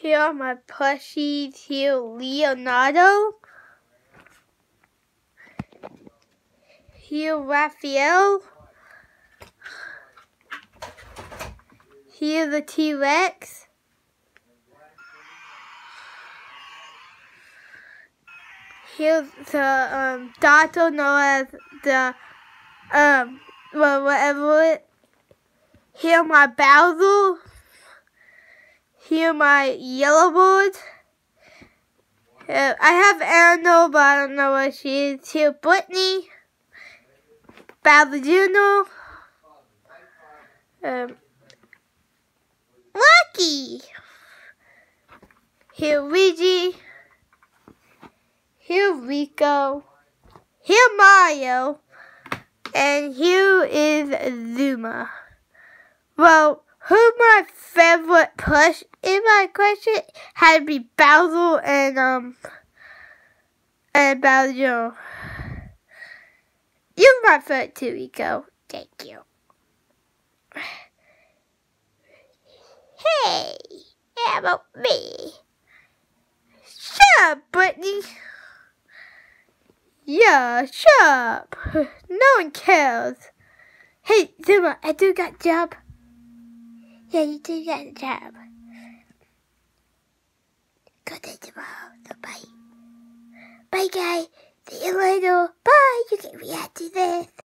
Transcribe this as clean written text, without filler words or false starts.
Here are my plushies. Here, Leonardo. Here, Raphael. Here, the T-Rex. Here's the Dato known as the well, whatever it. Here my Bowser. Here my yellow bird. I have Arno, but I don't know where she is. Here Brittany. Bowser Jr. Lucky. Here Luigi. Here Rico. Here Mario. And here is Zuma. Well, who's my favorite plush in my question? Had to be Bowser and Bowser Jr. You're my favorite too, Rico. Thank you. Hey, how about me? Shut up, Brittany. Yeah, shut up. No one cares. Hey, Zuma, I do got a job. Yeah, you do got a job. Good day tomorrow, so bye. Bye, guys. See you later. Bye. You can react to this.